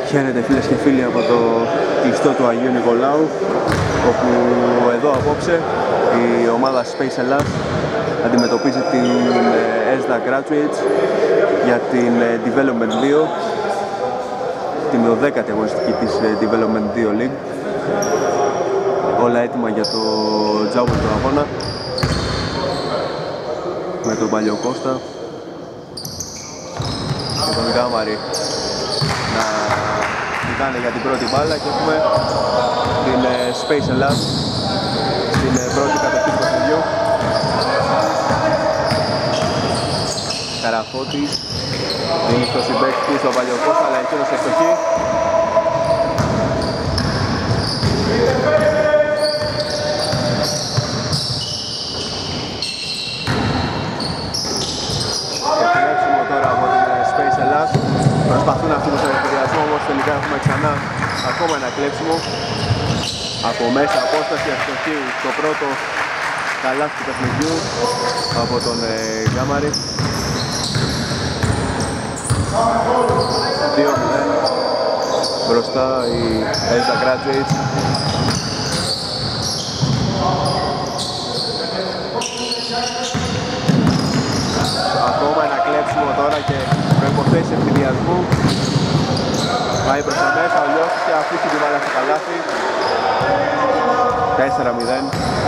Χαίρετε φίλες και φίλοι από το κλειστό του Αγίου Νικολάου, όπου εδώ απόψε η ομάδα Space Hellas αντιμετωπίζει την ESDA Graduates για την Development 2, την 12η αγωνιστική της Development 2 League. Όλα έτοιμα για το τζάμπο του αγώνα με τον Παλιοκώστα και τον Γκάμαρη να κοιτάνε για την πρώτη μπάλα και έχουμε την Space Hellas στην πρώτη κατοχή του παιχνιδιού. Καραφώτης είναι στο συμπαίχτη στον Παλιοκώστα, αλλά εκείνος ευστοχή. Προσπαθούν να φύγουν στον ευκαιριασμό, όμως τελικά έχουμε ξανά ακόμα ένα κλέψιμο από μέσα απόσταση, αστοχή στο πρώτο καλάθι του παιχνιδιού από τον Γκάμαρη. 2-0 μπροστά η ESDA Graduates. Ακόμα ένα κλέψιμο τώρα και προϋποθέσεις ευθυνδιασμού. Πάει προς τα μέσα, ο Λιώσης και αφήσει την μπάλα στο καλάθι. 4-0.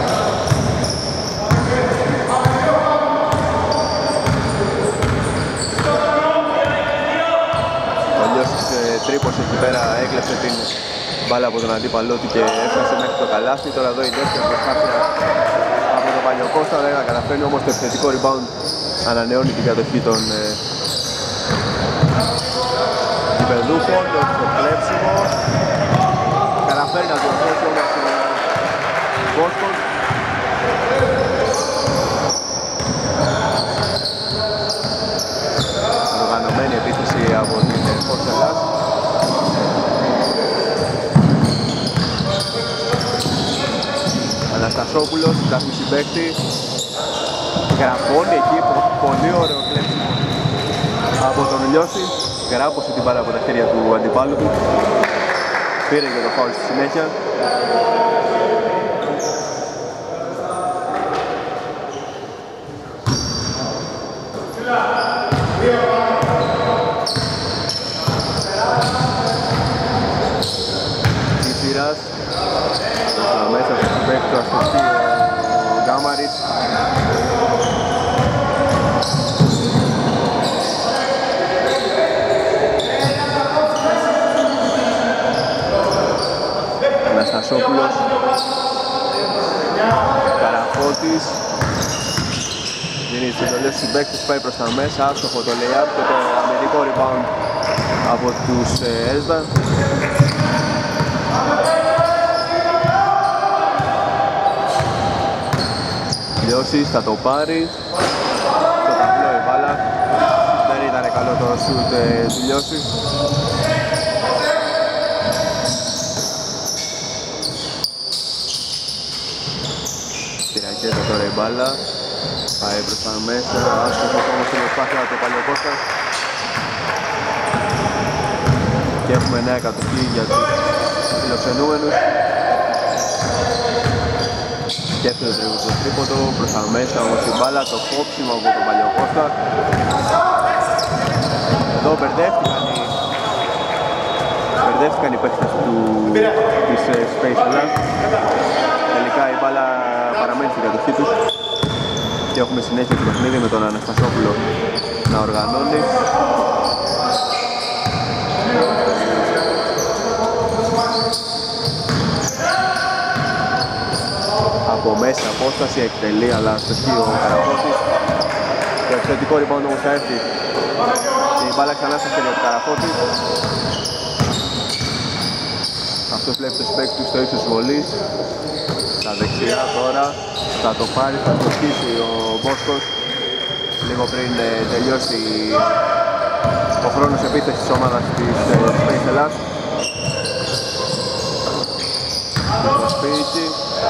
Ο Λιώσης τρύπωσε εκεί πέρα, έκλεψε την μπάλα από τον αντίπαλό του και έφτασε μέχρι το καλάθι. Τώρα εδώ η δεύτερη προσπάθεια από τον Παλιοκώστα, δεν τα καταφέρνει, όμως το επιθετικό rebound ανανεώνει την κατοχή των γηπεδούχων. Το κλέψιμο καταφέρει να διορθώσει όμως ο Μπόσκον. Οργανωμένη επίθεση από την Force Hellas. Αναστασόπουλος, τάφει συμπαίκτη. Γραφώνει εκεί, πολύ ωραίο κλέψιμο από τον Λιώση. Γράπωσε την μπάλα από τα χέρια του αντιπάλου του. Πήρε και το φάουλ στη συνέχεια. Κηφιράς μέσα στο συμπαίχτη του αστοχή ο Γκάμαρης. Αναστασόπουλος, Καραφώτης, δίνει τις εντολές στους συμπαίκτες, πάει προς τα μέσα, άστοχο το lay-up και το αμυντικό rebound από τους ESDA. Λιώσης θα το πάρει, στο ταμπλό η μπάλα, δεν ήταν καλό το shoot του Λιώση. Ρακέτα τώρα η μπάλα, πάει προς τα μέσα, άστοχος όμως στην προσπάθεια του Παλιοκώστα. Και έχουμε νέα κατοχή για τους φιλοξενούμενους. Σκέφτεται το τρίποντο, προς τα μέσα όμως η μπάλα, το κόψιμο από τον Παλιοκώστα. Εδώ μπερδεύτηκαν οι παίκτες της Space Hellas. Τελικά η μπάλα παραμένει στην κατοχή τους και έχουμε συνέχεια του παιχνίδι με τον Αναστασόπουλο να οργανώνει. Από μέσα απόσταση εκτελεί, αλλά αστοχεί ο Καραφώτης. Το επιθετικό rebound όμως θα έρθει και η μπάλα ξανά στα χέρια του Καραφώτη. Αυτός βλέπει το συμπαίκτη του στο ύψος βολής. Στα δεξιά τώρα θα το πάρει, θα στοχίσει ο Μπόσκος λίγο πριν τελειώσει ο χρόνος επίθεσης της ομάδας της Space Hellas. Το Σπίτσι,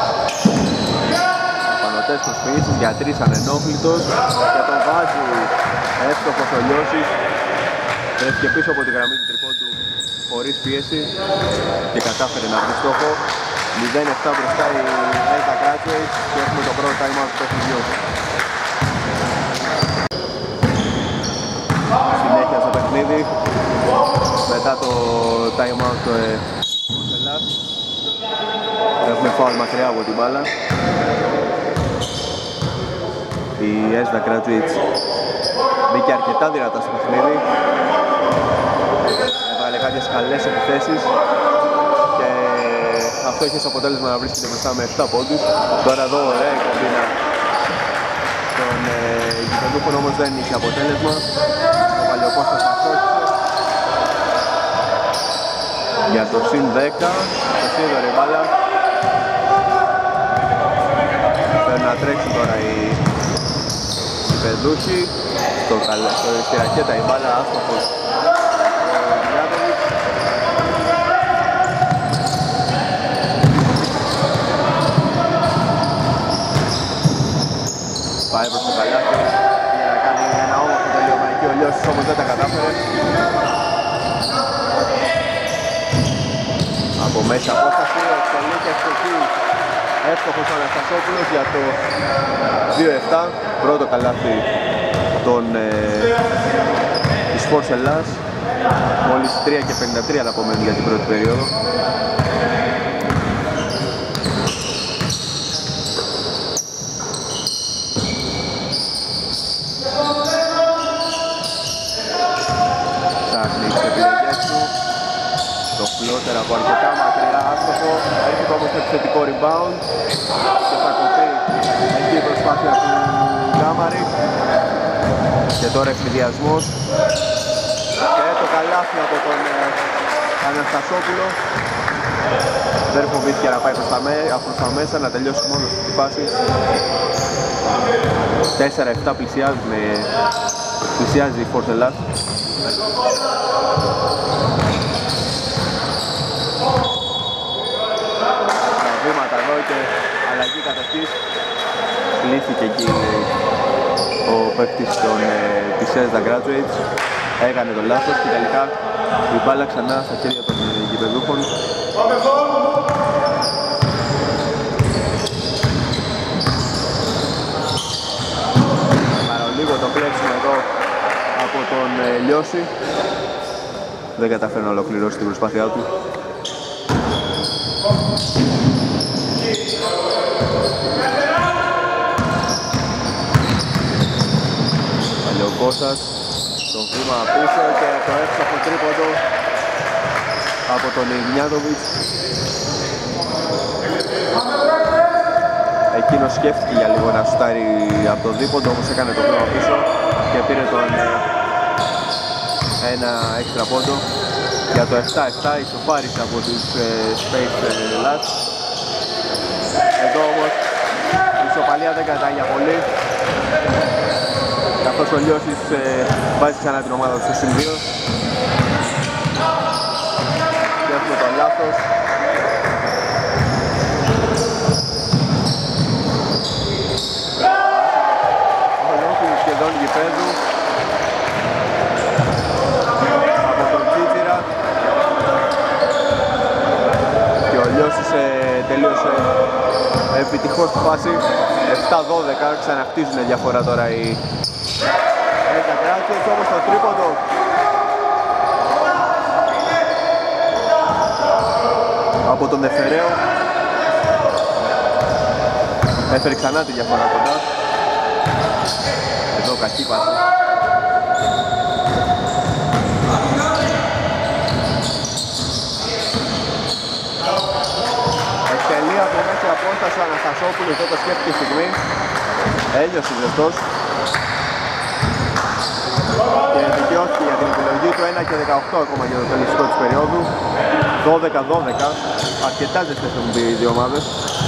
απανωτές του Σπίτσις για τρεις ανενόχλητος και τον βάζει εύστοχος ο Λιώσης. βρέθηκε πίσω από τη γραμμή του τριπόντου χωρίς πίεση και κατάφερε να βρει στόχο. 0-7 μπροστά η Elda Graduates και έχουμε το πρώτο time out του παιχνιδιού. Συνέχεια στο παιχνίδι μετά το time out του Ελλάς. Έχουμε φάουλ μακριά από την μπάλα. Η Elda Graduates μπήκε αρκετά δυνατά στο παιχνίδι. Έβαλε κάποιες καλές επιθέσεις και αυτό είχε σαν αποτέλεσμα να βρίσκεται μπροστά με 7 πόντους. Τώρα εδώ ωραία η κομπίνα των γηπεδούχων, όμως δεν είχε αποτέλεσμα. Ο Παλαιοκώστας αστόχησε για το συν 10. Το σίδωρε η μπάλα. Πρέπει να τρέξουν τώρα οι γηπεδούχοι. Στη ρακέτα η μπάλα, άστοχος ο Γιάννοβιτς. Πάει προς το καλάθι για να κάνει ένα όμορφο τελείωμα εκεί, ο Λιώσης όμως δεν τα κατάφερε. Από μέσα απόσταση, εκτελεί και ευτυχή εύστοχος ο Αναστασόπουλος για το 2-7. Πρώτο καλάθι της Force Ελλάς. Μόλις 3 και 53 να απομένουν για την πρώτη περίοδο. Ψάχνει τις επιλογές του. Το φλότερ από αρκετά μακριά, άστοχο. Έρχεται όμως το επιθετικό rebound και θα κοπεί εκεί η προσπάθεια του Γκάμαρη. Και τώρα εφηδιασμός και το καλάθι από τον Αναστασόπουλο. Δεν φοβήθηκε να πάει προς τα μέσα, να τελειώσει μόνος τη φάση. 4-7 πλησιάζει η Force Ελλάς. Τα βήματα εδώ και αλλαγή κατοχής. Λύθηκε εκεί ο παίκτης της Elda Graduates. Έκανε το λάθος και τελικά η μπάλα ξανά στα χέρια των γηπεδούχων. Παρολίγο το κλέψιμο εδώ από τον Λιώση. Δεν καταφέρει να ολοκληρώσει την προσπάθειά του. Παλαιοκώστας, το βήμα πίσω και το εύστοχο τρίποντο από τον Ιγνιάτοβιτς. Εκείνος σκέφτηκε για λίγο να σουτάρει από το δίποντο, όμως έκανε το βήμα πίσω και πήρε τον ένα έξτρα πόντο για το 7-7. Ισοφάρισε από τους Space Ελλάς. Εδώ όμως η ισοπαλία δεν κρατάει για πολύ, καθώς ο Λιώσης βάζει ξανά την ομάδα του στο σημείο. Και έχουμε το λάθος. Ολόκληρη σχεδόν γηπέδου από τον Τσίτσιρα. Και ο Λιώσης τελείωσε επιτυχώς τη φάση. 7-12, ξαναχτίζουν διαφορά τώρα οι Elda Graduates, όμως το τρίποντο από τον Εφεραίο έφερε ξανά τη διαφορά κοντά. Εδώ κακή πάση. Εκτελεί από μέση απόσταση ο Αναστασόπουλος, εδώ το σκέφτηκε στιγμή. Έλειωσε ζεστός και δικαιώθηκε για την επιλογή του. 1 και 18 ακόμα για το τελικό της περίοδου. 12-12, αρκετά ζεστές έχουν πει οι δύο ομάδες.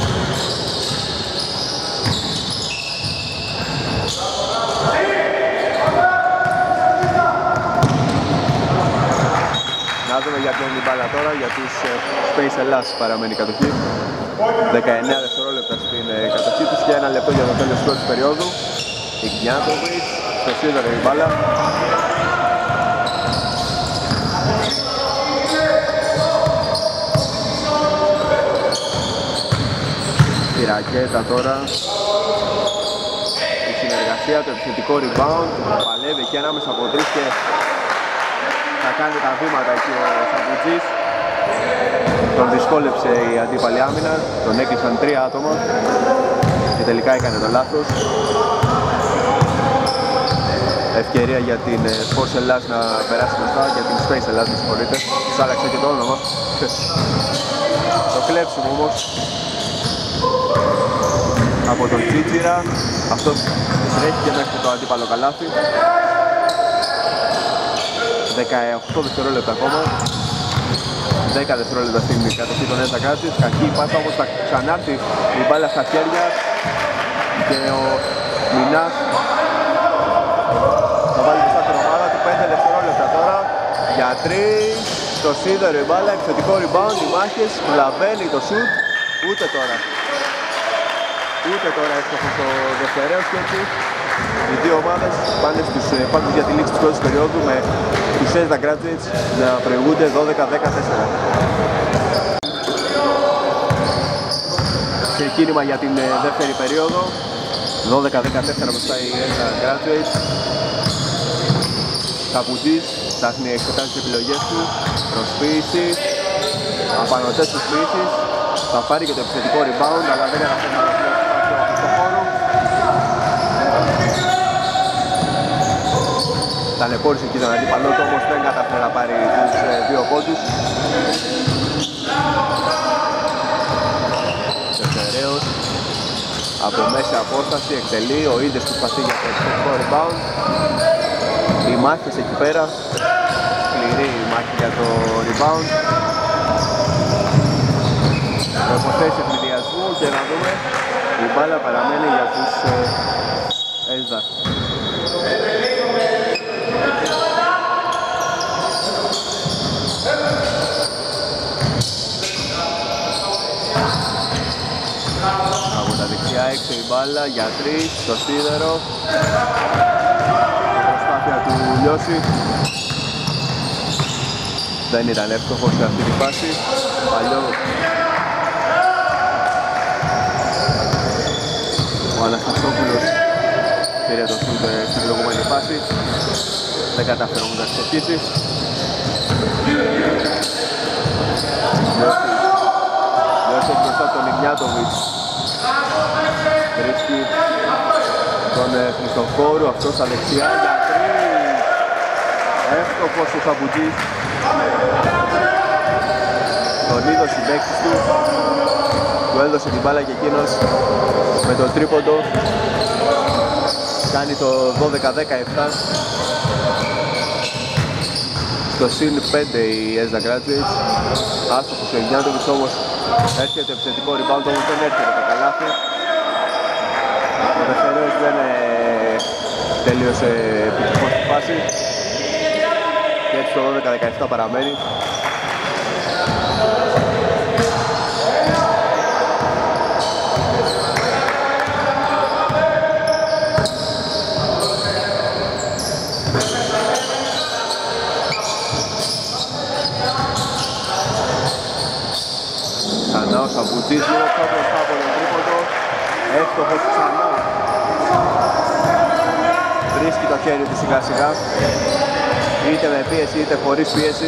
Να δούμε για ποιον την μπάλα τώρα, για τους Space Ελλάς παραμένει η κατοχή. 19 δευτερόλεπτα στην κατοχή τους και 1 λεπτό για το τέλος της περίοδου. Ιγνιάτοβιτς, στο σίδερο η μπάλα. Σκέτα τώρα. Η συνεργασία, το επιθετικό rebound. Παλεύει και ανάμεσα από τρεις και θα κάνει τα βήματα εκεί ο Σαμπουτζής. Τον δυσκόλεψε η αντίπαλη άμυνα. Τον έκλεισαν 3 άτομα και τελικά έκανε το λάθος. Ευκαιρία για την Sports Ελλάς να περάσει μπροστά, για την Space Ελλάς, με συγχωρείτε. Τους άλλαξε και το όνομα. Το κλέψιμο όμως από τον Τσίτσιρα. Αυτός τρέχει και μέχρι το αντίπαλο καλάθι. 18 δευτερόλεπτα ακόμα. 10 δευτερόλεπτα στην κατοχή των Έστα Κράτης. Κακή πάσα, όμως θα ξανάρθει η μπάλα στα χέρια και ο Μινάς θα βάλει μπροστά την ομάδα του. 5 δευτερόλεπτα τώρα για 3. Το σίδερο η μπάλα, επιθετικό rebound, οι μάχες, βλαβαίνει το shoot. Ούτε τώρα έστοχος ο Δευτερέος και έτσι οι δύο ομάδες πάνε στους πάγκους για τη λήξη της πρώτης περίοδου με τους Έστα Graduates να προηγούνται 12-14. Ξεκίνημα για την δεύτερη περίοδο, 12-14 μπροστά οι Έστα Graduates. Καπουτζής ψάχνει να εξετάσει τις επιλογές του, προσποίηση, απανωτές προσποίησεις, θα πάρει και το επιθετικό rebound αλλά δεν καταφέρει να ολοκληρώσει στο χώρο. Ταλαιπώρησε εκεί τον αντίπαλό του, όμως δεν καταφέρει να πάρει τους δύο πόντους. Δευτερέος από μέση απόσταση εκτελεί, ο ίδιος προσπαθεί για το επιθετικό rebound. Οι μάχες εκεί πέρα, σκληρή η μάχη για το rebound. Προποθέσεις ευνηδιασμού και να δούμε, η μπάλα παραμένει για τους Έστα. Από τα δεξιά έξω η μπάλα για 3 στο σίδερο. Η προσπάθεια του Λιώση δεν ήταν εύκολος σε αυτή τη φάση. Ο Αναστασόπουλος πήρε το σούτ στην προηγούμενη φάση. Δεν κατάφερε όμως να ξεχύσει. Λιώσης μπροστά τον Ιγνιάτοβιτς. Βρίσκει τον Χριστοφόρου, αυτός στα δεξιά για 3. Εύκολος ο Σαμπουτζής. Τον είδος συμπαίκτης του. Του έδωσε την μπάλα και εκείνος με το τρίποντο κάνει το 12-17. Στο συν 5 οι Έστα Graduates. Άστοχος ο Ιγνιάτοβιτς όμως έρχεται το επιθετικό rebound, όμως δεν έρχεται το καλάθι. Ο Δευτερέος δεν τελείωσε επιτυχώς τη φάση και έτσι το 12-17 παραμένει. Ξανά ο Σαμπουτζής λίγο πιο μπροστά από τον τρίποντο. Εύστοχος ξανά. Βρίσκει το χέρι του σιγά σιγά. Είτε με πίεση είτε χωρίς πίεση.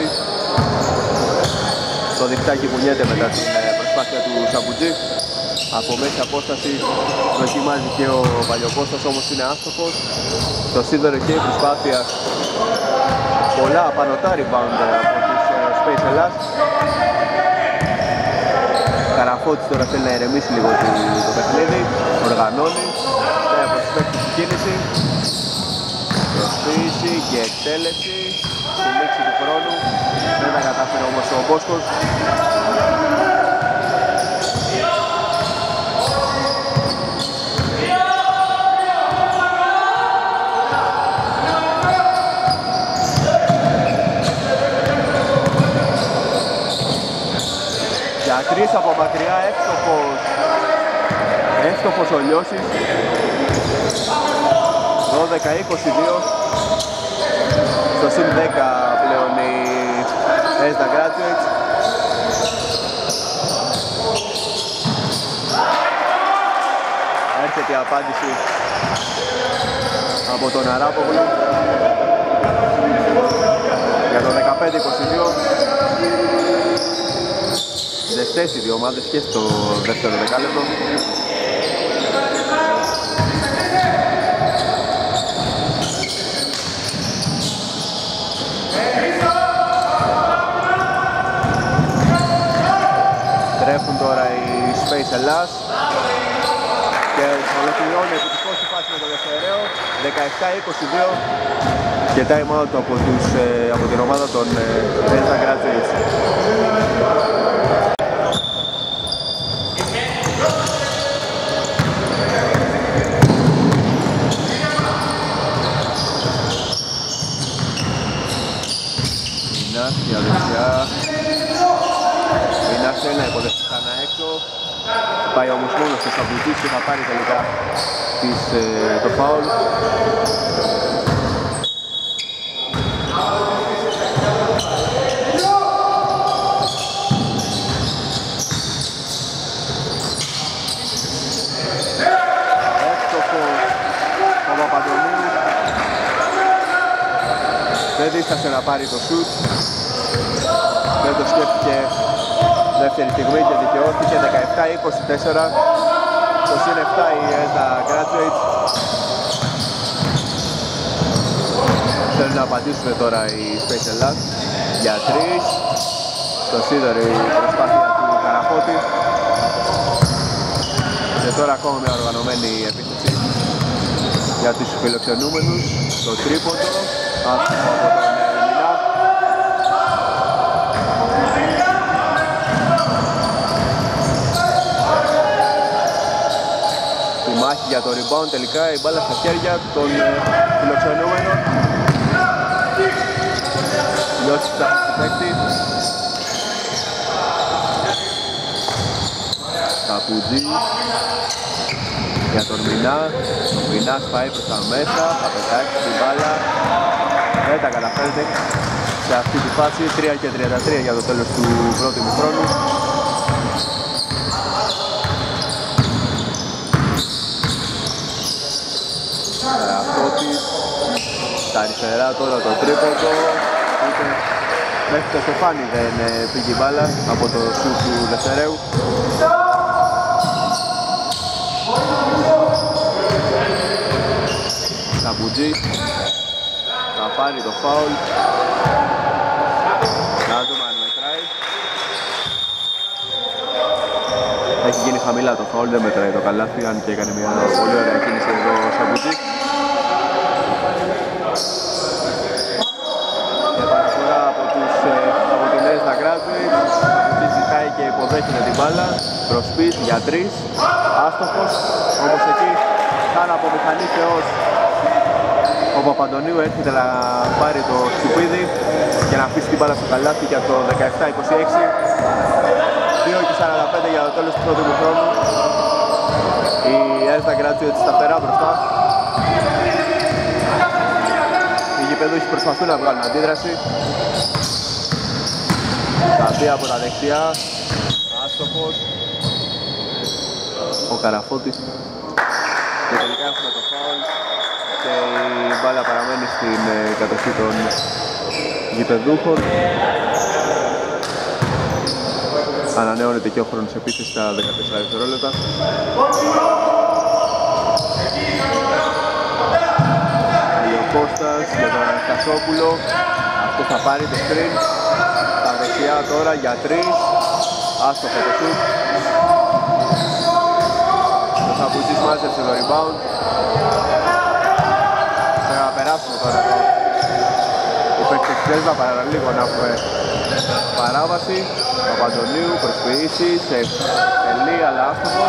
Το διχτάκι κουνιέται μετά την προσπάθεια του Σαμπουτζή. Από μέση απόσταση δοκιμάζει και ο Παλιοκώστας, όμως είναι άστοχος. Το σίδερο και η προσπάθεια. Πολλά απανωτά rebound από τις Space Ελλάς. Καραφώτης τώρα θέλει να ηρεμήσει λίγο το παιχνίδι, οργανώνει, φτάει από τους παίκτες στην κίνηση, προσποίηση και εκτέλεση, στη λήξη του χρόνου, δεν τα κατάφερε όμως ο Μπόσκος. Για 3 από μακριά, εύστοχος ο Λιώσης. 12-22. Στο συν 10 πλέον οι Έστα Graduates. άμετρη απάντηση από τον Αράπογλου για το 15-22. Δεστές οι δύο ομάδες και στο δεύτερο δεκάλεπτο. Τρέφουν τώρα οι Space Ελλάς και ολοκληρώνει επιτυχώς η φάση με το δευτεραίο 17-22 και time out από την ομάδα των Delta Graduates. Μινάς για δεξιά. Μινάς θέλει να υποδεχτεί ξανά έξω. Πάει όμως μόνος του Σαμπλουτής και θα πάρει τελικά το φάουλ. Εύστοχος ο Παπαντονίου. Δεν δίστασε να πάρει το σουτ. Δεν το σκέφτηκε δεύτερη στιγμή και δικαιώθηκε. 17-24. Το συν 7 η Delta Graduates. Θέλουν να απαντήσουν τώρα οι Space Ελλάς για 3. Στο σίδερο η προσπάθεια του Καραφώτη. Και τώρα ακόμα μια οργανωμένη επίθεση για τους φιλοξενούμενους. Το τρίποντο από τον Μινά. Τη μάχη για το rebound, τελικά η μπάλα στα χέρια των φιλοξενούμενων. Λιώσης ψάχνει στην παίκτη. Καπουτζή για τον Μινά. Ο Μινάς πάει προς τα μέσα, θα πετάξει την μπάλα. Δεν τα καταφέρεται σε αυτή τη φάση. 3 και 33 για το τέλος του πρώτου ημιχρόνου. Καραφώτης στα αριστερά τώρα το τρίποντο. Μέχρι το στεφάνι δεν πήγε η μπάλα από το σουτ του δευτεραίου. Σαμπουτζή θα πάρει το φάουλ. Να δούμε αν μετράει. Έχει γίνει χαμηλά το φάουλ, δεν μετράει το καλάθι, αν και έκανε μια πολύ ωραία κίνηση εδώ ο Σαμπουτζή. Επαναφορά από την Delta Graduates. Σαμπουτζή ζητάει και υποδέχεται την μπάλα. Προσπίτ για 3. Άστοχος, όπως εκεί σαν από μηχανή θεός ο Παπαντονίου έρχεται να πάρει το σκουπίδι και να αφήσει την μπάλα στο καλάθι για το 17-26. 2 και 45 για το τέλος του πρώτου χρόνου. Η Delta Graduates σταθερά μπροστά. Οι γηπεδούχοι προσπαθούν να βγάλουν αντίδραση. Θα μπει από τα δεξιά. Άστοχος. Ο Καραφώτης. Και τελικά έχουμε το φάουλ. Και η μπάλα παραμένει στην κατοχή των γηπεδούχων. Ανανεώνεται και ο χρόνος επίθεσης στα 14 δευτερόλεπτα. Ο Κώστας για τον Αναστασόπουλο. Αυτό θα πάρει το screen. Στα δεξιά τώρα για 3. Άστοχο το σουτ. Ο Σαμπουτσής μάζεψε το rebound. Θα περάσουμε τώρα εδώ. Οι παίκτες της Delta παραλίγο να έχουμε παράβαση. Παπαντονίου προσποιήσει σε τελή αλλά άστοχος.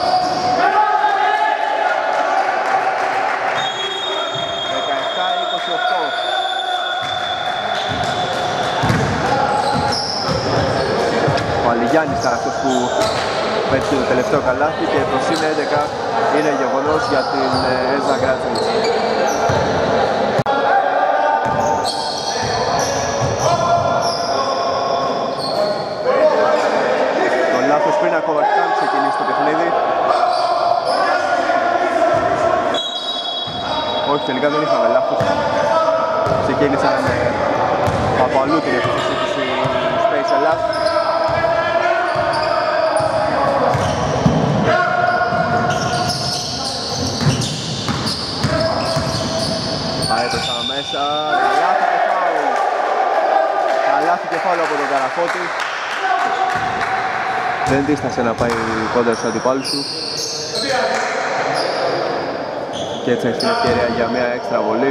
Ο Αλιγιάννης ήταν αυτός που πέτυχε το τελευταίο καλάθι και το συν 11 είναι γεγονός για την Delta Graduates. Το λάθος πριν ακόμα καν ξεκινήσει το παιχνίδι. τελικά δεν είχαμε λάθος. Ξεκίνησαν από αλλού την επίθεση της η Space Ελλάς. Πάει προς τα μέσα, καλάθι και φάουλ από τον Καραφώτη. Δεν δίστασε να πάει κόντρα στους αντιπάλους του. Και έτσι έχει την ευκαιρία για μια έξτρα βολή.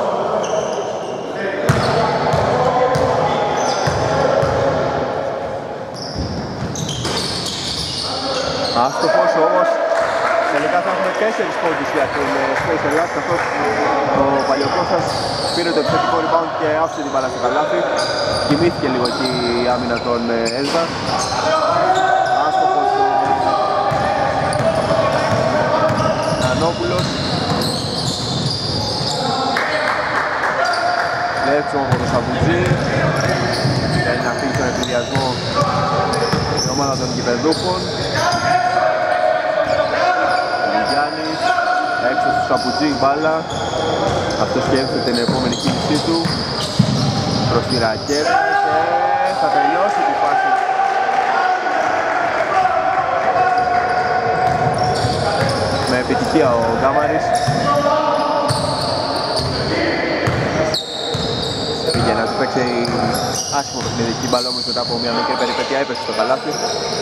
Άστοχος όμως, τελικά θα έχουμε 4 πόντους για την Space Ελλάς, καθώς ο Παλαιοκώστας πήρε το επιθετικό rebound και άφησε την μπάλα στο καλάθι. Κοιμήθηκε λίγο εκεί η άμυνα των Έσδα. Άστοχος ο Νανόπουλος. Λέτσο από το Σαμπουτζή. Θέλει να φύγει τον εφηδιασμό η ομάδα των γηπεδούχων. Γιάννης, έξω στο Σαμπουτζή η μπάλα. Αυτός σκέφτεται την επόμενη κίνησή του προς τη ρακέτα και θα τελειώσει τη φάση. Με επιτυχία ο Γκάμαρης. Πήγε να του παίξει άσχημο παιχνιδική μπάλα, όμως μετά από μια μικρή περιπέτεια έπεσε στο καλάθι.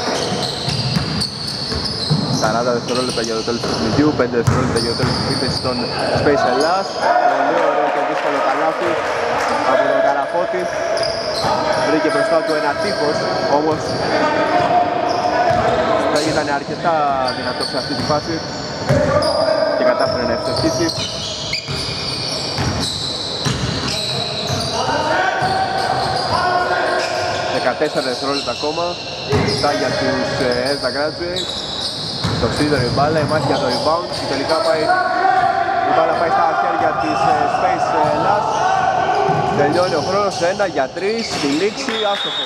40 δευτερόλεπτα για το τέλος του παιχνιδιού, 5 δευτερόλεπτα για το τέλος της επίθεσης των Space Ελλάς. Πολύ ωραίο και δύσκολο καλάθι από τον Καραφώτη. Βρήκε μπροστά του ένα τείχος, όμως θα ήταν αρκετά δυνατό σε αυτή τη φάση και κατάφερε να ευτυχίσει. Τέσσερα δευτερόλεπτα ακόμα, αυτά για τους Έσδα Graduates. Στο ψίδωρο η μπάλα, η μάχη για το rebound και τελικά η μπάλα πάει στα χέρια της Space Ελλάς. Τελειώνει ο χρόνος, 1 για 3, στη λήξη, άστοχο.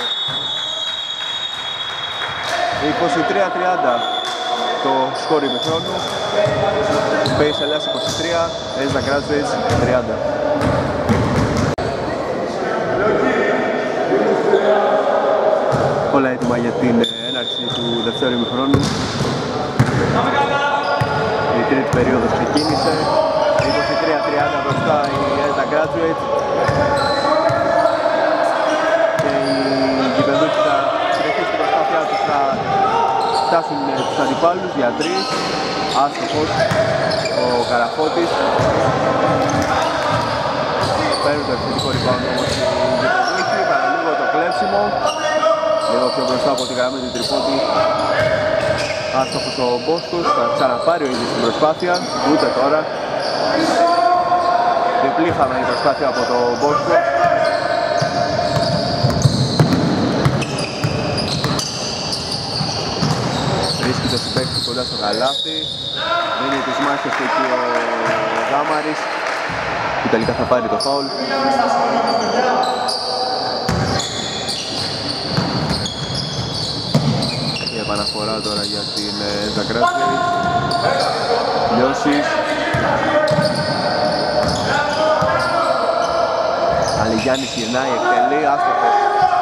23-30 το σκορ ημιχρόνου. Space Ελλάς 23, Έσδα Graduates 30. Όλα έτοιμα για την έναρξη του δευτέρου ημιχρόνου. Η τρίτη περίοδος ξεκίνησε. 23-30 μπροστά η Έσδα Graduate. Και οι γηπεδούχοι θα συνεχίσουν την προσπάθειά τους να φτάσουν τους αντιπάλους για 3. Άστοχος ο Καραφώτης. Παίρνουν το επιθετικό rebound όμως οι γηπεδούχοι. Παραλίγο το κλέψιμο. Λίγο πιο μπροστά από τη γραμμή του τριπόντι. Άστοχος ο Μπόσκος, θα ξαναπάρει ο ίδιος την προσπάθεια, ούτε τώρα. Διπλή χαμένη προσπάθεια από τον Μπόσκο. Βρίσκει το συμπαίχτη κοντά στο καλάθι. Δίνει τις μάχες του εκεί ο Γκάμαρης, που τελικά θα πάρει το φάουλ. Επαναφορά τώρα για την Έσδα Graduates. Λιώσης. Αλιγιάννης γυρνάει, εκτελεί, άστοχος.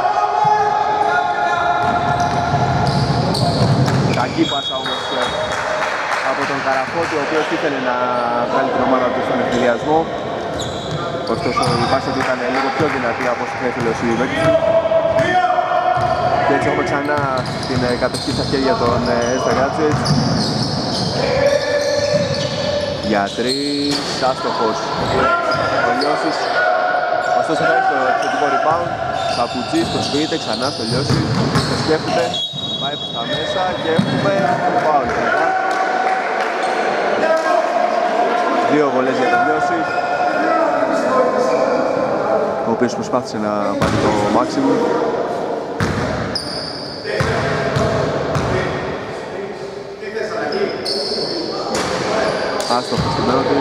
Κακή πάσα όμως από τον Καραφώτη, ο οποίος ήθελε να βγάλει την ομάδα του στον εφηδιασμό. Ωστόσο η πάσα του ήταν λίγο πιο δυνατή από όσο θα ήθελε ο συμπαίκτης του. Και έτσι έχουμε ξανά την κατοχή στα χέρια των Έσδα Graduates. Για 3, άστοχος ο Λιώσης. Ωστόσο θα έχει το επιθετικό rebound. Σαπουτζής προσποιείται ξανά στο Λιώση. Το σκέφτεται, πάει προς τα μέσα και έχουμε το φάουλ. 2 βολές για τον Λιώση, ο οποίος προσπάθησε να πάρει το maximum. Άστοχος στην πρώτη.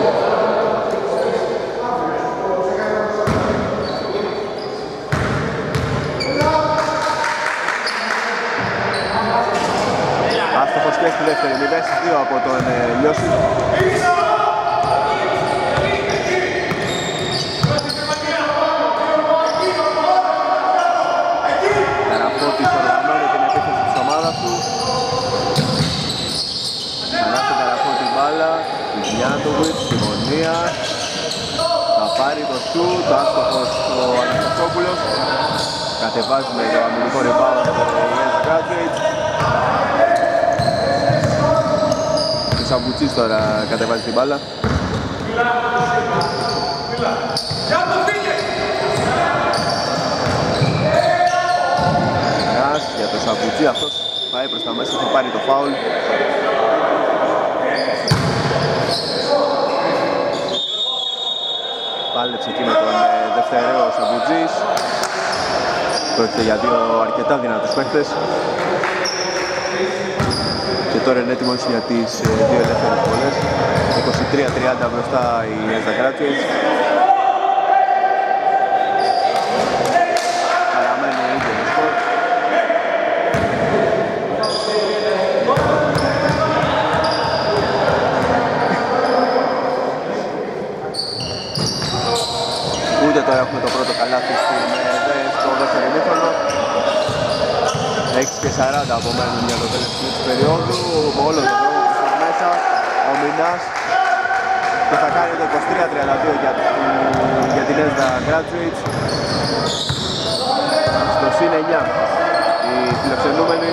Άστοχος και στη δεύτερη, 0-2 από τον Λιώση. στη γωνία. Θα πάρει το σουτ, άστοχος ο Αναστασόπουλος. Κατεβάζει με το αμυντικό rebound η Else Graduates. Ο Σαμπουτσής τώρα κατεβάζει την μπάλα. Για το Σαμπουτσί, αυτός πάει προς τα μέσα, θα πάρει το φάουλ. Πάλεψε εκεί με τον δευτεραίο Σαμπουτσής. Πρόκειται για δύο αρκετά δυνατούς παίκτες. Και τώρα είναι έτοιμος για τις δύο ελεύθερες βολές. 23-30 μπροστά οι Else Graduates. Παραμένει ίδιο το σκορ. Ούτε τώρα έχουμε το πρώτο καλάθι στο δεύτερο ημίχρονο. 6:40 απομένουν για το τέλος της περίοδου. Όλο το δρόμο προς τα μέσα. Ο Μινάς και θα κάνει το 23-32 για την Else Graduates. Στο συν 9 οι φιλοξενούμενοι.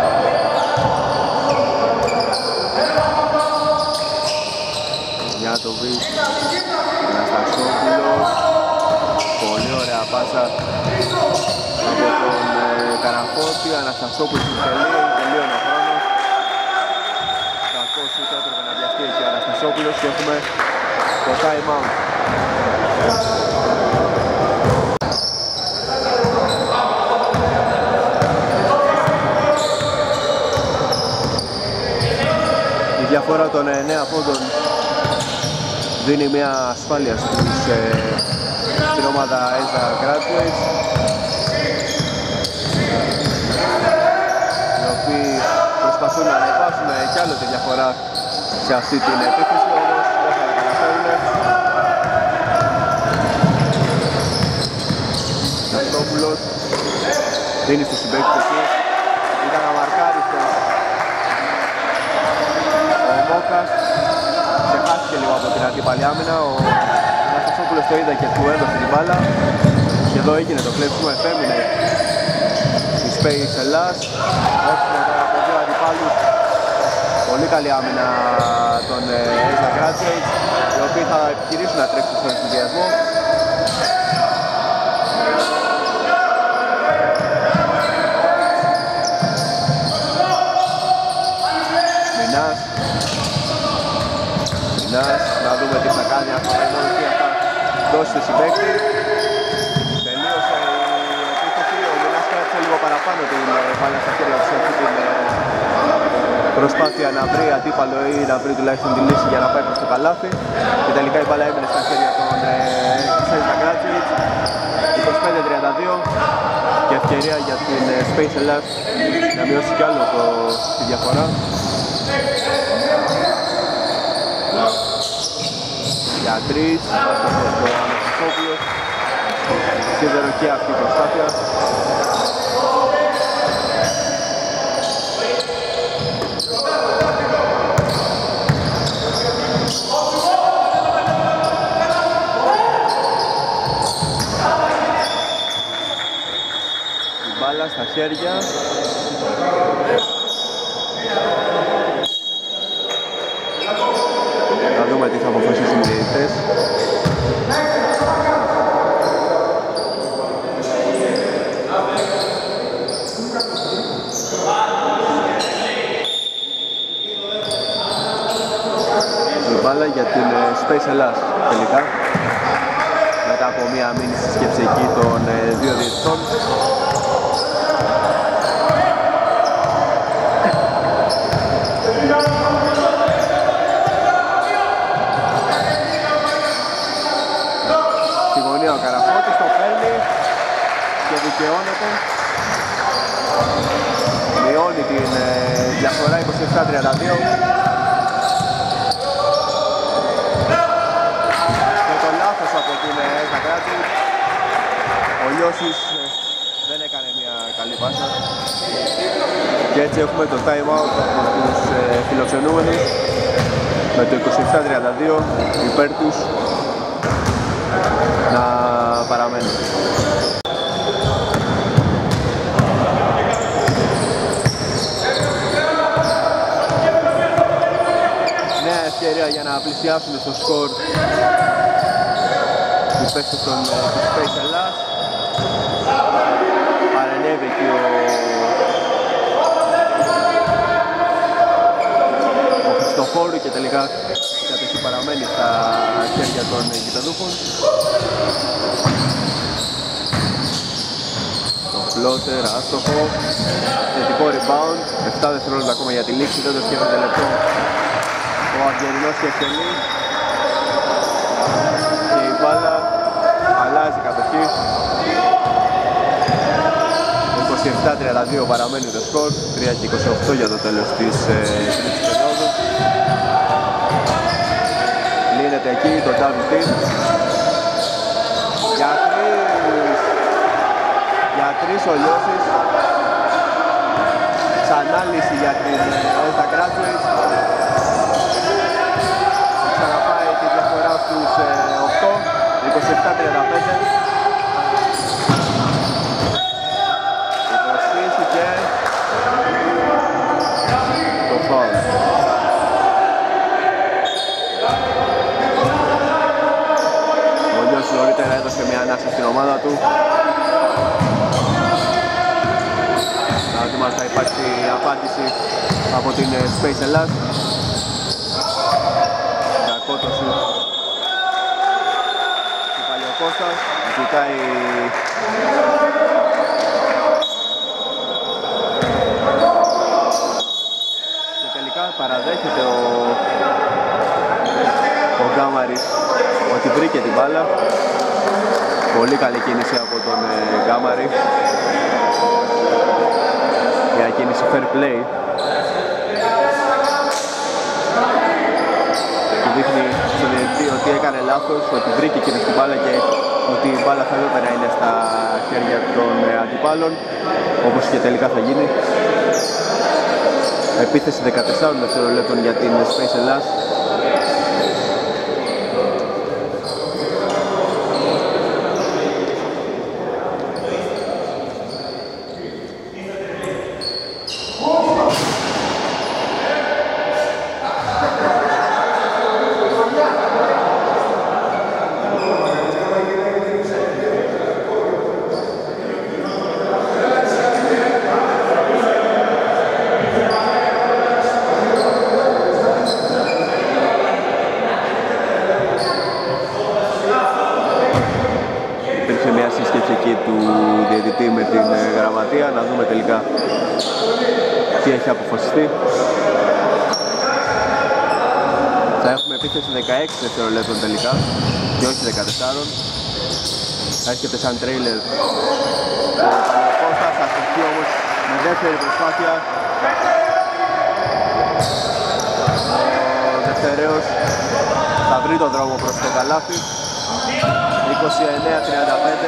Για το Βις Αναστασόπουλος. Πολύ ωραία πάσα από τον Καραφώτη. Αναστασόπουλος τελείωνε ο χρόνος. Κακός ούτε έπρεπε να βιαστεί εκεί ο Αναστασόπουλος και έχουμε το time out. Η διαφορά των 9 πόντων δίνει μια ασφάλεια στην ομάδα Else Graduates, οι οποίοι προσπαθούν να ανεβάσουν κι άλλο τη διαφορά σε αυτή την επίθεση, όμως δεν θα τα καταφέρουν. Καστόπουλος δίνει στο συμπαίκτης εκεί, ήταν αμαρκάριστος ο Μόκας, ξεχάστηκε λίγο από την αντίπαλη άμυνα. Ο Αναστασόπουλος το είδα και του έδωσε την μπάλα και εδώ έγινε το κλέψιμο, επέμεινε η Space Ελλάς. Έχουμε τώρα από δύο αντιπάλους, πολύ καλή άμυνα των Else Graduates, οι οποίοι θα επιχειρήσουν να τρέξουν στον συνδυασμό. Να δούμε τι θα κάνει αυτό, θα δώσει το συμπαίκτη. Τελείωσε η επίθεση, ο Μινάς κράτησε λίγο παραπάνω την μπάλα στα χέρια του σε αυτή την προσπάθεια να βρει αντίπαλο ή να βρει τουλάχιστον τη λύση για να πάει προς το καλάθι. Και τελικά η μπάλα έμεινε στα χέρια των Else Graduates. 25-32 και ευκαιρία για την Space Ελλάς να μειώσει κι άλλο τη διαφορά. Για τρεις, άστοχος το Αναστασόπουλος. Σιδεροκαία αυτή η προσπάθεια. Η μπάλα στα χέρια. Να δούμε τι θα αποφασίσουν οι διαιτητές. Η μπάλα για την Space Ελλάς τελικά. Μετά από μια μήνυση σκέψη εκεί των δύο διαιτητών. Ο Καραφώτης το παίρνει και δικαιώνεται. Μειώνει την διαφορά 27-32. Με το λάθος από την Else Graduates, ο Λιώσης δεν έκανε μια καλή πάσα. Και έτσι έχουμε το time out από τους φιλοξενούμενους. με το 27-32 υπέρ τους να παραμένουν. Νέα ευκαιρία για να πλησιάσουν στο σκορ τους παίκτες των Space Ελλάς. Παρενέβη εκεί ο Χριστοφόρου και τελικά η κατοχή παραμένει στα χέρια των γηπεδούχων. Το floater, άστοχο, θετικό rebound, 7 δευτερόλεπτα ακόμα για τη λήξη, δεν το σκέφτεται λεπτό ο Αυγερινός και εκτελεί και η μπάλα αλλάζει κατοχή. 27-32 παραμένει το σκορ, 3 και 28 για το τέλος της τρίτης περίοδου. Λύνεται εκεί το double team για τρεις ο Λιώσης. Ξανά λύση για την Esda Graduates. Ξαναπάει τη διαφορά στους 8, 27-35. Η προσφύση και το φάουλ. Ο Λιώσης νωρίτερα έδωσε μια ανάσα στην ομάδα του. Να θα υπάρξει απάντηση από την Space Ελλάς. Κακό το σουτ του Παλαιοκώστας, ζητάει και τελικά παραδέχεται ο Γκάμαρης ότι βρήκε την μπάλα. Πολύ καλή κίνηση από τον Γκάμαρη. Μια κίνηση fair play. Του δείχνει στον διαιτητή ότι έκανε λάθος, ότι βρήκε εκείνη την μπάλα και ότι η μπάλα θα έπρεπε να είναι στα χέρια των αντιπάλων, όπως και τελικά θα γίνει. Επίθεση 14 δευτερολέπτων για την Space Ελλάς. Να δούμε τελικά τι έχει αποφασιστεί. Θα έχουμε επίθεση 16 δευτερολέπτων τελικά και όχι 14. Έρχεται σαν τρέιλερ ο Παλαιοκώστας, θα στοχεί όμως με δεύτερη προσπάθεια. Ο Δευτερέος θα βρει τον δρόμο προς το καλάθι. 29-35.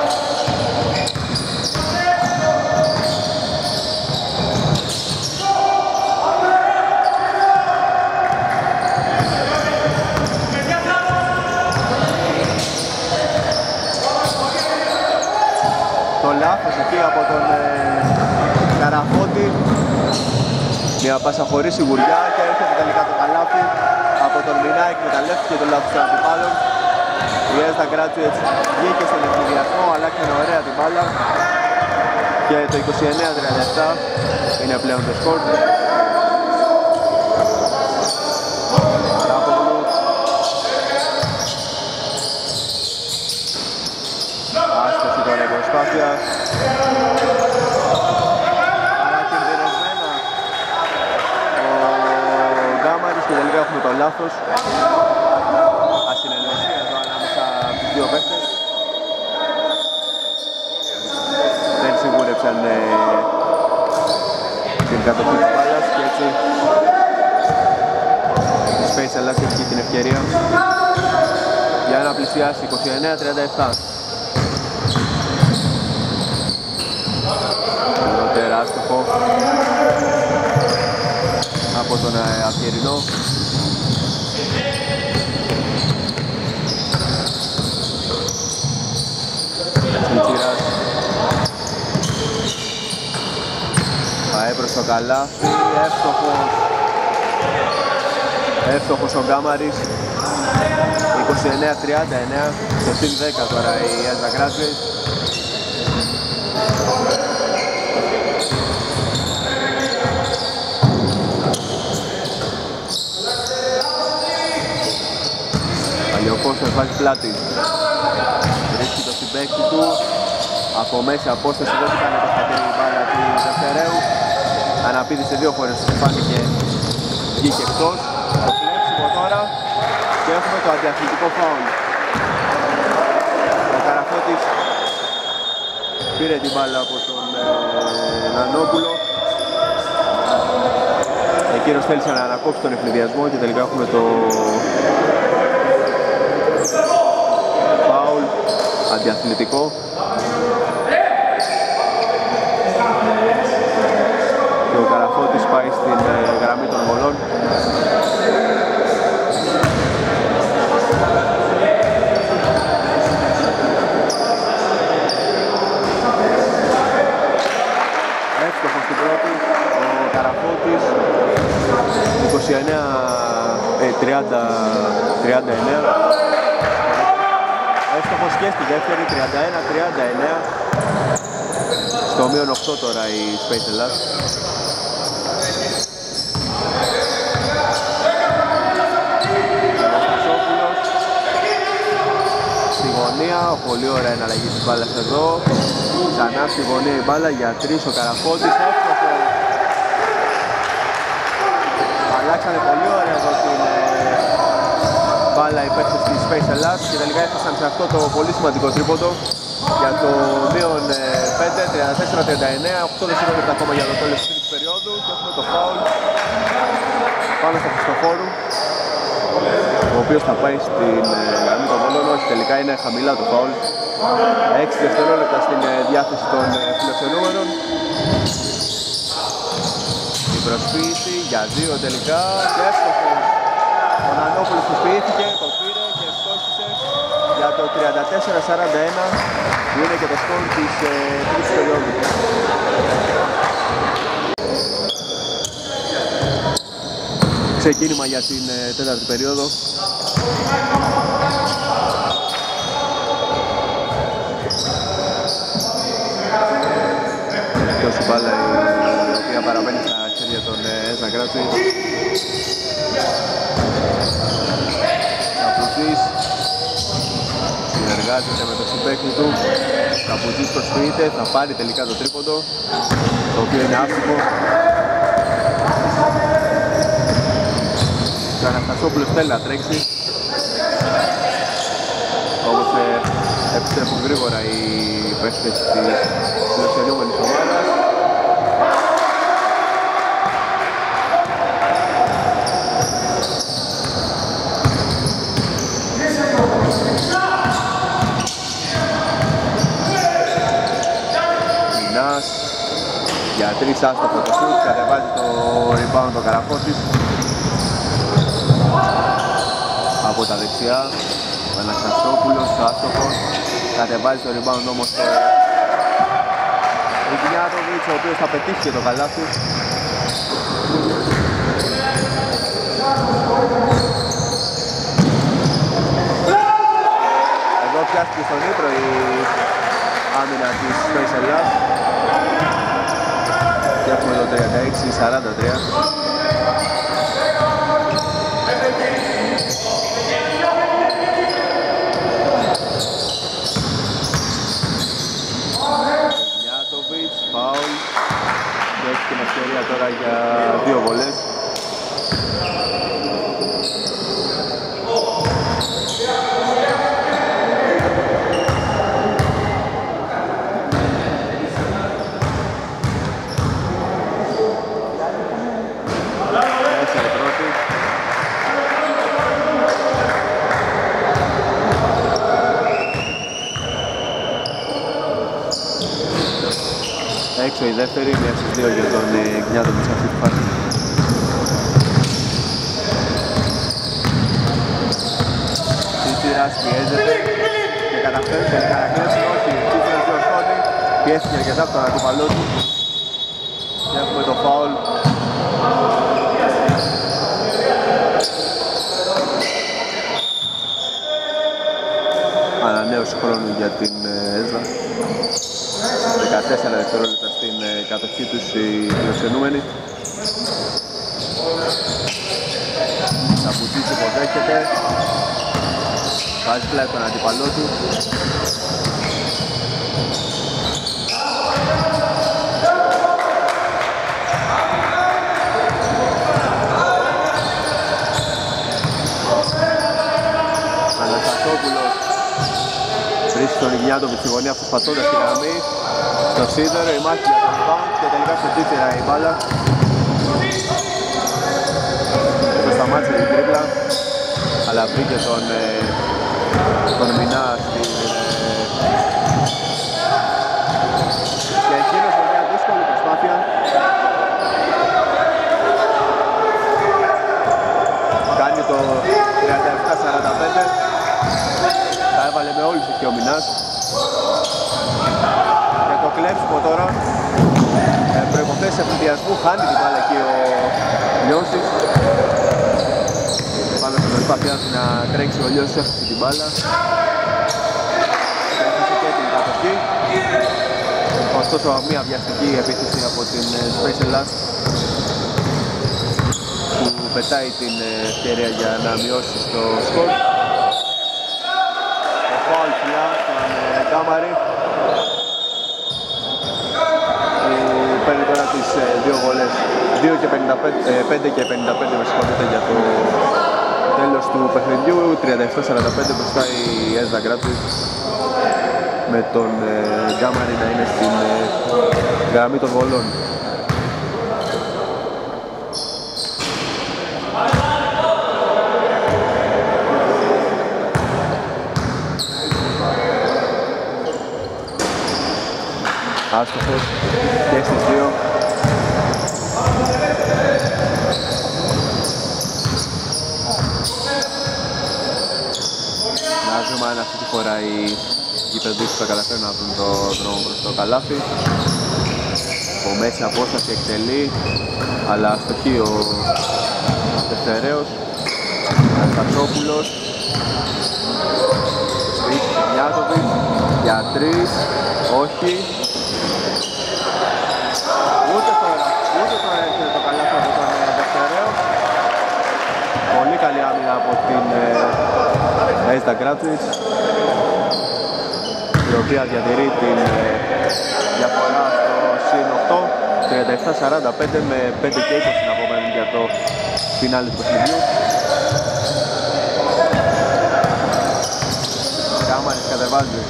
Λάθος εκεί από τον Καραφώτη. Μια πάσα χωρίς σιγουριά και έρχεται τελικά το καλάθι από τον Μινά. Εκμεταλλεύτηκε το λάθος των αντιπάλων. Η Esda Graduates βγήκε στον ευνηδιασμό αλλά έκανε ωραία την μπάλα και το 29-37 είναι πλέον το σκορ. Άσταση τώρα η προσπάθεια. Παρακινδυνευμένα ο Γκάμαρης και τελικά έχουμε το λάθος. Ασυνεννοησία εδώ ανάμεσα στους δύο παίκτες. Δεν σιγούρεψαν την κατοχή της μπάλας και έτσι η Space Ελλάς έχει την ευκαιρία για να πλησιάσει 29-37. Άστοχο από τον Αυγερινό. Πάει προς το καλάθι, εύστοχος ο Γκάμαρης. 29-39, στο συν 10 τώρα η Έσδα Graduates. Παλιοκώστας βάζει πλάτη. Βρίσκει το συμπαίκτη του. Από μέση απόσταση δεν ήταν το χατήρι η μπάλα του Δευτερέου. Αναπήδησε δύο φορές, φάνηκε, βγήκε εκτός. Το κλέψιμο τώρα και έχουμε το αντιαθλητικό φάουλ. Ο Καραφώτης πήρε την μπάλα από τον Νανόπουλο. Εκείνος θέλησε να ανακόψει τον ευνηδιασμό και τελικά έχουμε το φάουλ αντιαθλητικό. Και ο Καραφώτης πάει στην γραμμή των βολών. Εύστοχος στην πρώτη, ο Καραφώτης 29-39. Εύστοχος και στη δεύτερη, 31-39. Στο μείον 8 τώρα η Space Ελλάς. Αναστασόπουλος στη γωνία, πολύ ωραία εναλλαγή της μπάλας εδώ. Ξανά στη γωνία η μπάλα για 3 ο Καραφώτης, εύστοχος. Αλλάξανε πολύ ωραία εδώ την μπάλα οι παίκτες της Space Ελλάς και τελικά έφτασαν σε αυτό το πολύ σημαντικό τρίποντο για το μείον 5, 34-39, 8 δευτερόλεπτα ακόμα για το τέλος της τρίτης περίοδου και έχουμε το φάουλ πάνω στο Χριστοφόρου, ο οποίος θα πάει στην γραμμή των βολών, όχι τελικά είναι χαμηλά το φάουλ. 6 δευτερόλεπτα στην διάθεση των φιλοξενούμενων. Η προσποίηση για 2 τελικά και εύστοχος. Ο Νανόπουλος προσποιήθηκε, το πήρε και σκόστησε για το 34-41 που είναι και το σκορ της τρίτης περίοδου. Ξεκίνημα για την τέταρτη περίοδο. Ποιος η μπάλα η οποία παραμένει στα χέρια των Έσδα Graduates. Καπουτσής συνεργάζεται με το συμπαίχτη του. Καπουτσής προσποιείται, θα πάρει τελικά το τρίποντο, το οποίο είναι άστοχο. Ο Αναστασόπουλος θέλει να τρέξει, όμως επιστρέφουν γρήγορα οι παίκτες της φιλοξενούμενης ομάδας. Μινάς για 3 άστοχο το σουτ, κατεβάζει το rebound ο Καραφώτης από τα δεξιά. Ο Αναστασόπουλος άστοχος, κατεβάζει το rebound όμως ο Ιγνιάτοβιτς, ο οποίος θα πετύχει και το καλάθι. Εδώ πιάστηκε στον ύπρο η άμυνα της Space Ελλάς και έχουμε το 36-43. Φάουλ και έχει την ευκαιρία τώρα για 2 βολές. Μέσα η πρώτη. Έξω η δεύτερη, 1 στις 2 για τον Ιγνιάτοβιτς σε αυτή τη φάση. Τσίτσιρας πιέζεται και καταφέρει τελικά να κλέψει, όχι, Τσίτσιρας διορθώνει, πιέστηκε αρκετά από τον αντίπαλό του. και έχουμε το φάουλ. Ανανέωση χρόνου για την ΕΣΔΑ. 14 δευτερόλεπτα στην κατοχή τους οι φιλοξενούμενοι. Σαμπουτζής υποδέχεται. Βάζει πλάι τον αντίπαλό του. Αναστασόπουλος βρίσκει τον Ιγνιάτοβιτ στη γωνία προσπαθώντας τη γραμμή. Στο σίδερο η μάχη για τον rebound και τελικά στο τίτερα η μπάλα. Το σταμάτησε την τρίπλα, αλλά βρήκε τον Μινά και εκείνος με μια δύσκολη προσπάθεια κάνει το 37-45. Τα έβαλε με όλους εκεί ο Μινάς και το κλέψιμο τώρα προϋποθέσεις ευθυδιασμού, χάνει την μπάλα εκεί ο Λιώσης. Πάνω στην προσπάθειά του να τρέξει ο Λιώσης, έφτασε την μπάλα και έφτασε και την κατοχή. Ωστόσο μια βιαστική επίθεση από την Space Ελλάς που πετάει την ευκαιρία για να μειώσει το σκορ. Το φάουλ πια στον Κάμαρη που παίρνει τώρα τις δύο βολές, 5 και 55 με συγχωρείτε για το τέλος του παιχνιδιού. 37-45 μπροστά η ΕΣΔΑ Graduates με τον Γκάμαρη να είναι στην γραμμή των βολών. Άστοχος και στις δύο. Νάζωμα είναι αυτή τη φορά οι γηπεδούς που θα καταφέρουν να βρουν το δρόμο προς το καλάθι. Από μέση απόσταση εκτελεί, αλλά αστοχεί ο Δευτερέος. Αναστασόπουλος. Βρίσκει Μιάτοβιτ για 3, όχι. Ούτε τώρα έρχεται το καλάθι από τον Δευτερέο. Πολύ καλή άμυνα από την ΕΣΔΑ Graduates, η οποία διατηρεί την διαφορά στο συν 8, 37-45 με 5 και 20 να απομένουν για το φινάλι του παιχνιδιού. Κάμαρης κατεβάζει.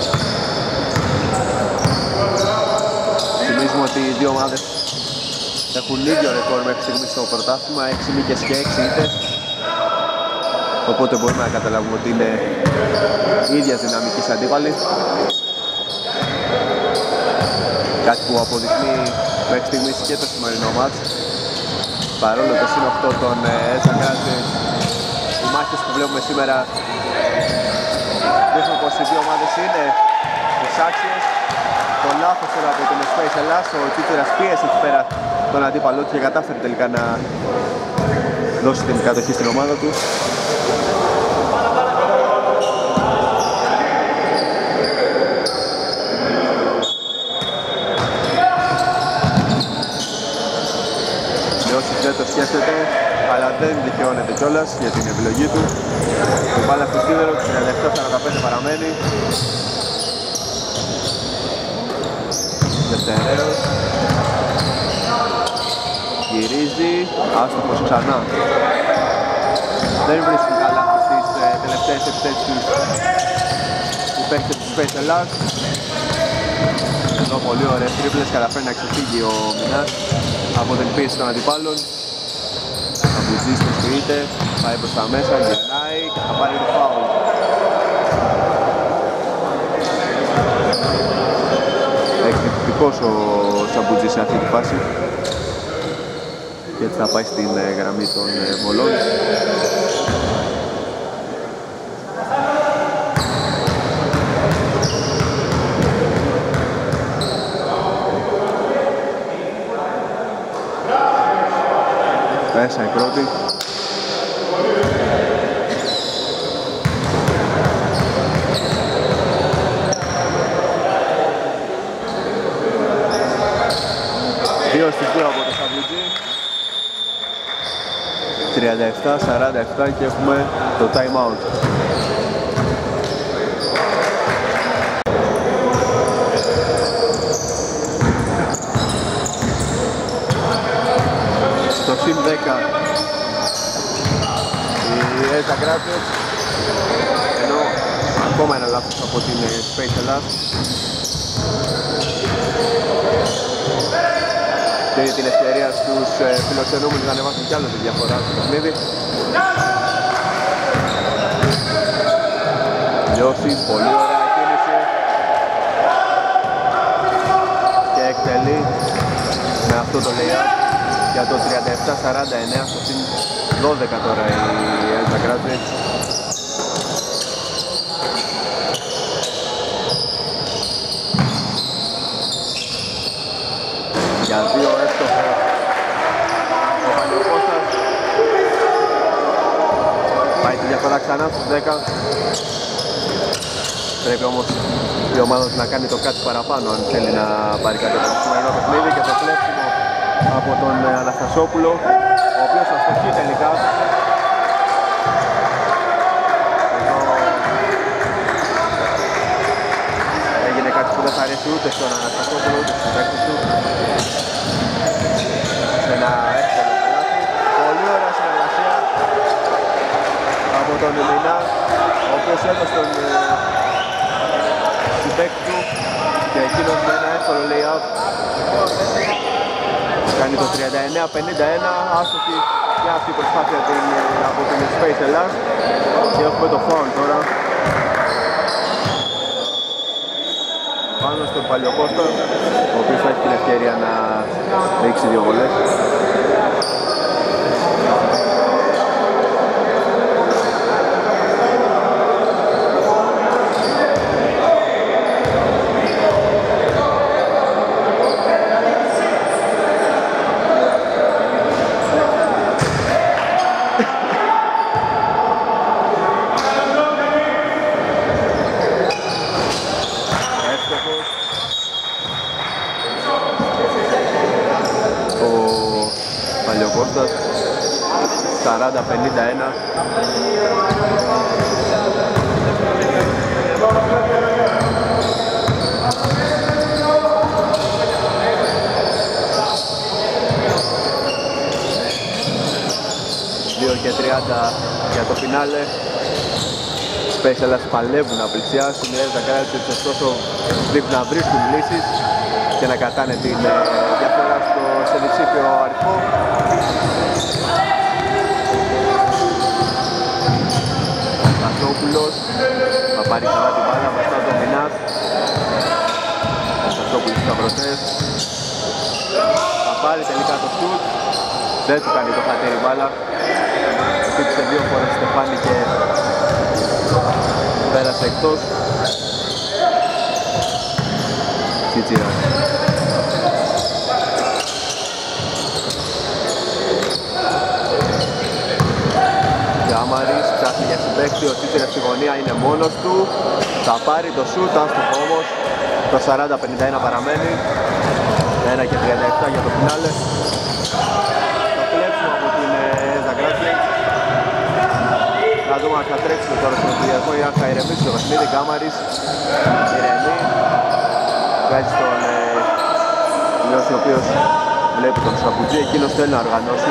Θυμίζουμε ότι οι δύο ομάδες έχουν ίδιο ρεκόρ μέχρι στιγμής στο πρωτάθλημα, 6 νίκες και 6 ήττες. Οπότε μπορούμε να καταλάβουμε ότι είναι ίδιας δυναμικής αντίπαλοι. Κάτι που αποδεικνύει μέχρι στιγμής και το σημερινό μάτς. Παρόλο το συν 8 των ΕΣΔΑ Graduates, οι μάχες που βλέπουμε σήμερα δείχνουν πως οι δύο ομάδες είναι εισάξιες. Το λάθος τώρα από την Space Ελλάς, ο Τσίτσερας πίεσε εκεί πέρα τον αντίπαλό του και κατάφερε τελικά να δώσει την κατοχή στην ομάδα του. Λιώσης δεν το σκέφτεται, αλλά δεν δικαιώνεται κιόλας για την επιλογή του. Η μπάλα στο σίδερο, 37-45 παραμένει. Δευτερέος γυρίζει, άστοχος ξανά. Δεν βρίσκουν καλά στις τελευταίες επιθέσεις τους οι παίκτες της Space Ελλάς. Εδώ πολύ ωραίες τρίπλες, καταφέρει να ξεφύγει ο Μινάς από την πίεση των αντιπάλων. Σαμπουτζής προσποιείται, πάει προς τα μέσα, γυρνάει και θα πάρει το φάουλ. Εκπληκτικός ο Σαμπουτζής σε αυτή τη φάση και έτσι θα πάει στην γραμμή των βολών. Μέσα η πρώτη. Δύο στις δύο από το Σαβλουτζή. 37-47 και έχουμε το time out. Στο συν 10 η Elsa Graduates, ενώ ακόμα ένα λάθος από την Space Ελλάς και την ευκαιρία στους φιλοξενούμενους να ανεβάσουν κι άλλο τη διαφορά στο παιχνίδι. Λιώσει, πολύ ωραία κίνηση και εκτελεί με αυτό το layout για το 37-49 στο συν 12 τώρα η Elsa Graduates. Για δύο εύστοχο ο Παλαιοκώστας. Πάει τη διαφορά ξανά στους 10. Πρέπει όμως η ομάδα να κάνει το κάτι παραπάνω αν θέλει να πάρει κάτι από το σημερινό παιχνίδι και το κλέψιμο από τον Αναστασόπουλο, ο οποίος αστοχεί τελικά. Ενώ έγινε κάτι που δεν θα αρέσει ούτε στον Αναστασόπουλο ούτε στους παίκτες του. Σε ένα εύκολο καλάθι. Πολύ ωραία συνεργασία από τον Μινά, ο οποίος έδωσε τον συμπαίκτη του και εκείνος με ένα εύκολο layout κάνει το 39-51, άστοχη και αυτή η προσπάθεια από την Space Ελλάς και έχουμε το foul τώρα πάνω στον Παλαιοκώστα, ο οποίος θα έχει την ευκαιρία να ρίξει δύο βολές. Παλαιοκώστας 40-51. Και 30 για το φινάλε. Space Ελλάς παλεύουν να πλησιάσουν, οι Elsa Graduates ωστόσο δείχνουν να βρίσκουν λύσεις και να κατάνε την διαφορά σε διψήφιο αριθμό. Στασόπουλος θα πάρει καλά την μπάλα μπροστά τον Μινάς. Στασόπουλος στους σταυρωτές. Θα πάρει τελικά το σουτ. Δεν του κάνει το χατήρι μπάλα. Χτύπησε δύο φορές Στεφάνη και πέρασε εκτός. Τσίτσιρας. Γιάμαρης ψάχνει για συμπαίκτη, ο Τσίτσιρας στη γωνία είναι μόνος του. Θα πάρει το σουτ, άστοχο όμως. Το 40-51 παραμένει. 1 και 37 για το φινάλε. Το κλέψιμο από την Elsa Graduates. Να δούμε αν θα τρέξουμε τώρα στον ενθουσιασμό ή αν θα ηρεμήσει το παιχνίδι. Κάμαρης ηρεμεί. Βγάζει τον Λιώση, ο οποίος βλέπει τον Σαπουτζή. Εκείνος θέλει να οργανώσει.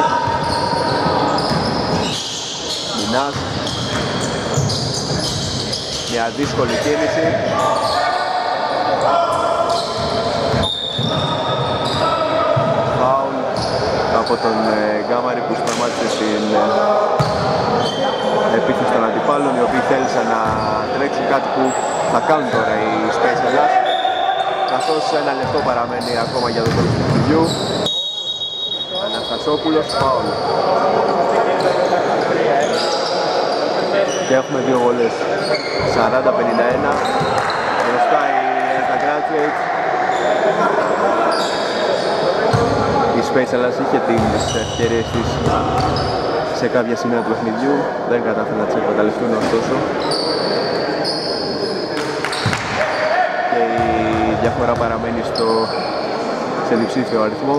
Μινάς. Μια δύσκολη κίνηση. Φάουλ από τον Γκάμαρη που σπερμάτισε στην επίθεση των αντιπάλων, οι οποίοι θέλησαν να τρέξουν κάτι που θα κάνουν τώρα οι Space Ελλάς, καθώς ένα λεπτό παραμένει ακόμα για το τέλος του παιχνιδιού. Αναστασόπουλος, φάουλ. Και έχουμε δύο βολές. 40-51. Μπροστά η Elsa Graduates. Οι Space Ελλάς είχε τις ευκαιρίες της σε κάποια σημεία του παιχνιδιού, δεν κατάφερε να τις εκμεταλλευτούν ωστόσο. Και η διαφορά παραμένει σε διψήφιο αριθμό.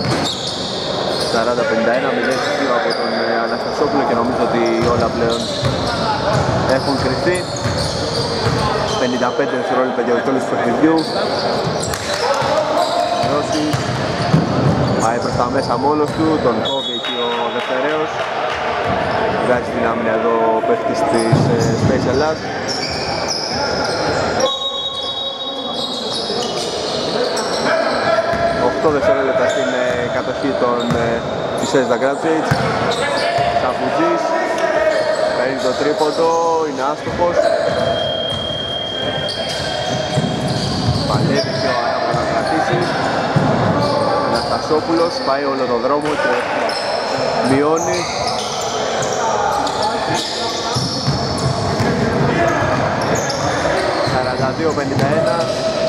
40-51, 0-2 από τον Αναστασόπουλο και νομίζω ότι όλα πλέον έχουν κρυφθεί. 55 δευτερόλεπτα για το τέλος του παιχνιδιού. Ρώσης πάει προς τα μέσα μόνος του, τον κόβει εκεί ο Δευτερέος. Βγάζει την άμυνα εδώ ο παίκτης της Space Ελλάς. Δευτερόλεπτα στην κατοχή της ESDA Graduates. Σαφουτζής παίρνει το τρίποντο, είναι άστοχος. Παλεύει πιο αράμα να κρατήσει. Αναστασόπουλος πάει όλο τον δρόμο και μειώνει. «42-51».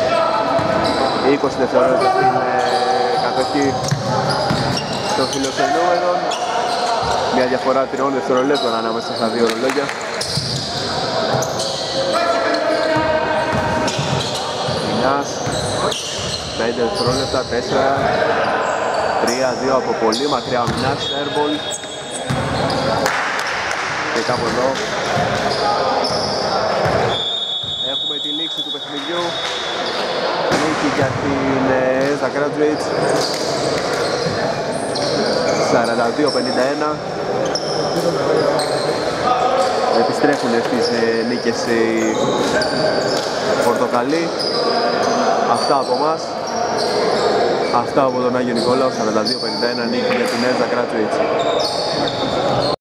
20 δευτερόλεπτα στην κατοχή των φιλοξενούμενων. Μια διαφορά 3 δευτερολέπτων ανάμεσα στα δύο ρολόγια. Μινάς, 5 δευτερόλεπτα, 4, 3, 2 από πολύ μακριά ο Μινάς, airball. Και κάπου εδώ έχουμε τη λήξη του παιχνιδιού. Νίκη για την ESDA Graduates 42-51. Επιστρέφουν στις νίκες οι Πορτοκαλί. Αυτά από εμάς. Αυτά από τον Άγιο Νικόλαο. 42-51 νίκη για την ESDA Graduates.